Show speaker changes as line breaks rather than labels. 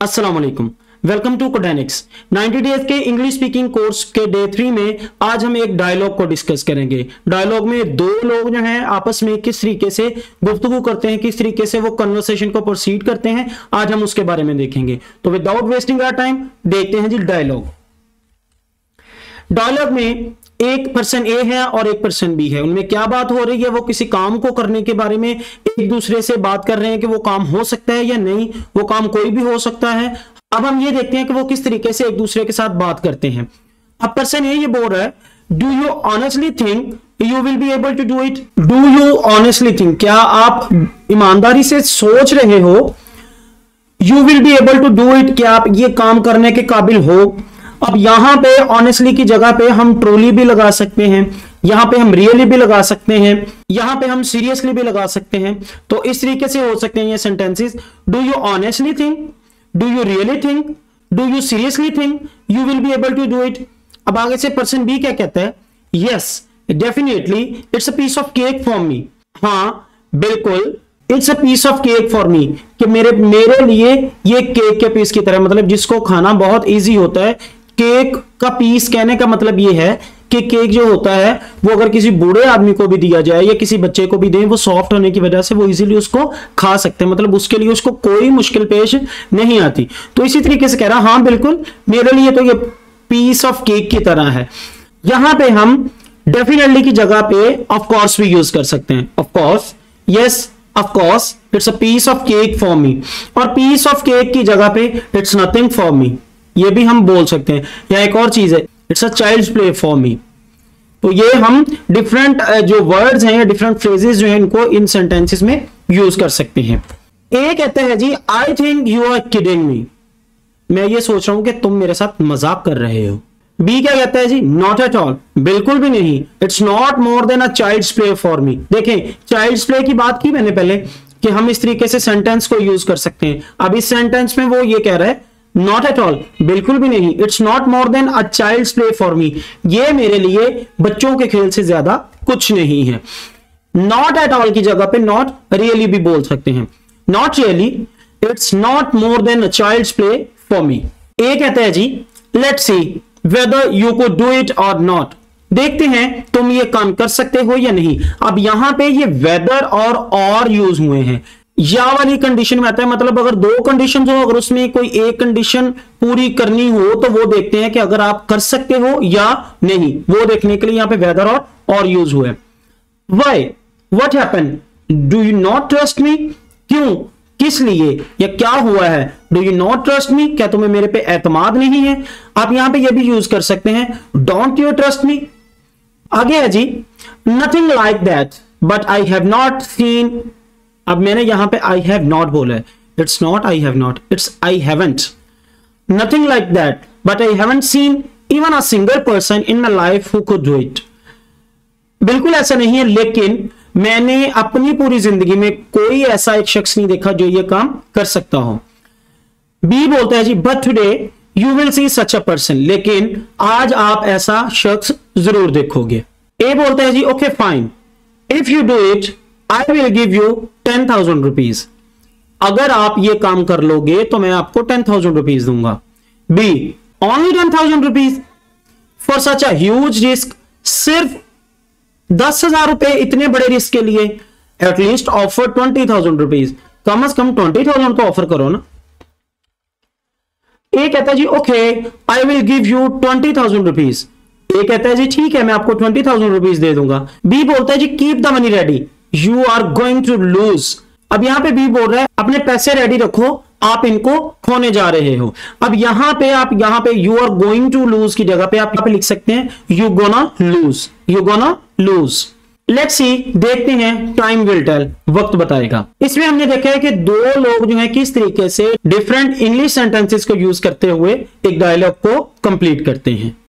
अस्सलाम वालेकुम, welcome to Codenix. 90 days के इंग्लिश स्पीकिंग कोर्स के डे 3 में आज हम एक डायलॉग को डिस्कस करेंगे। डायलॉग में दो लोग जो हैं आपस में किस तरीके से गुफ्तगू करते हैं, किस तरीके से वो कन्वर्सेशन को प्रोसीड करते हैं, आज हम उसके बारे में देखेंगे। तो विदाउट वेस्टिंग आवर टाइम देखते हैं जी डायलॉग। डायलॉग में एक पर्सन ए है और एक पर्सन बी है। उनमें क्या बात हो रही है, वो किसी काम को करने के बारे में एक दूसरे से बात कर रहे हैं कि वो काम हो सकता है या नहीं, वो काम कोई भी हो सकता है। अब हम ये देखते हैं कि वो किस तरीके से एक दूसरे के साथ बात करते हैं। अब पर्सन ये बोल रहा है, do you honestly think you will be able to do it? Do you honestly think, क्या आप ईमानदारी से सोच रहे हो, you will be able to do it, क्या आप ये काम करने के काबिल हो? अब यहां पे ऑनेस्टली की जगह पे हम ट्रूली भी लगा सकते हैं, यहां पे हम रियली भी लगा सकते हैं, यहां पे हम सीरियसली भी लगा सकते हैं। तो इस तरीके से हो सकते हैं ये sentences. Do you honestly think, do you really think, do you seriously think you will be able to do it? अब आगे से पर्सन बी क्या कहता है, yes definitely it's a piece of cake for me. हाँ बिल्कुल, it's a piece of cake for me, कि मेरे लिए ये केक के पीस की तरह, मतलब जिसको खाना बहुत इजी होता है। केक का पीस कहने का मतलब ये है कि केक जो होता है वो अगर किसी बूढ़े आदमी को भी दिया जाए या किसी बच्चे को भी दें, वो सॉफ्ट होने की वजह से वो इजीली उसको खा सकते हैं, मतलब उसके लिए उसको कोई मुश्किल पेश नहीं आती। तो इसी तरीके से कह रहा, हाँ बिल्कुल मेरे लिए तो ये पीस ऑफ केक की तरह है। यहां पे हम डेफिनेटली की जगह पे ऑफ कोर्स भी यूज कर सकते हैं। Of course, yes of course it's a piece of cake for me, और पीस ऑफ केक की जगह पे इट्स नथिंग फॉर मी, ये भी हम बोल सकते हैं। या एक और चीज है, it's a child's play for me. तो ये हम डिफरेंट जो वर्ड्स हैं या डिफरेंट फ्रेजेस जो हैं इनको इन सेंटेंसेस में यूज कर सकते हैं। ए कहते हैं जी, I think you are kidding me, मैं ये सोच रहा हूं कि तुम मेरे साथ मजाक कर रहे हो। बी क्या कहता है जी, नॉट एट ऑल, बिल्कुल भी नहीं, it's not more than a child's play for me. देखें चाइल्ड्स प्ले की बात की मैंने पहले कि हम इस तरीके से सेंटेंस को यूज कर सकते हैं। अब इस सेंटेंस में वो ये कह रहा है, नॉट एट ऑल, बिल्कुल भी नहीं, it's not more than a child's play for me, ये मेरे लिए बच्चों के खेल से ज्यादा कुछ नहीं है। नॉट एट ऑल की जगह पे नॉट रियली भी बोल सकते हैं। Not really, it's not more than a child's play for me. A कहते हैं जी, let's see whether you could do it और नॉट, देखते हैं तुम ये काम कर सकते हो या नहीं। अब यहां पे ये वेदर और यूज हुए हैं, या वाली कंडीशन में आता है, मतलब अगर दो कंडीशन हो, अगर उसमें कोई एक कंडीशन पूरी करनी हो तो वो देखते हैं कि अगर आप कर सकते हो या नहीं, वो देखने के लिए यहां पे वेदर और यूज हुए। Why, what happened, do you not trust me, क्यों, किस लिए या क्या हुआ है। Do you not trust me, क्या तुम्हें मेरे पे एतमाद नहीं है। आप यहां पे ये भी यूज कर सकते हैं, डोंट यू ट्रस्ट मी। आगे है जी, nothing like that but I have not seen. अब मैंने यहां पे आई हैव नॉट बोला है, it's not I have not, it's I haven't. Nothing like that but I haven't seen even a single person in my life who could do it. बिल्कुल ऐसा नहीं है, लेकिन मैंने अपनी पूरी जिंदगी में कोई ऐसा एक शख्स नहीं देखा जो ये काम कर सकता हो। बी बोलता है जी, but today you will see such a person, लेकिन आज आप ऐसा शख्स जरूर देखोगे। ए बोलता है जी, okay fine, if you do it I will give you 10,000 rupees, अगर आप ये काम कर लोगे तो मैं आपको 10,000 रुपीज दूंगा। B, only 10,000 rupees for such a huge risk, सिर्फ 10,000 रुपए इतने बड़े रिस्क के लिए। एटलीस्ट ऑफर 20,000 रुपीज, कम से कम 20,000 तो ऑफर करो ना। ए कहता है जी, okay I will give you 20,000 rupees. A कहता है जी, ठीक है मैं आपको 20,000 रुपीज दे दूंगा। बी बोलता है जी, keep the money ready, you are going to lose. अब यहां पे बी बोल रहा है, अपने पैसे रेडी रखो, आप इनको खोने जा रहे हो। अब यहां पे you are going to lose की जगह पे आप यहां पे लिख सकते हैं, you gonna lose, you gonna lose. Let's see, देखते हैं, टाइम विल टेल, वक्त बताएगा। इसमें हमने देखा है कि दो लोग जो है किस तरीके से डिफरेंट इंग्लिश सेंटेंसेस को यूज करते हुए एक डायलॉग को कंप्लीट करते हैं।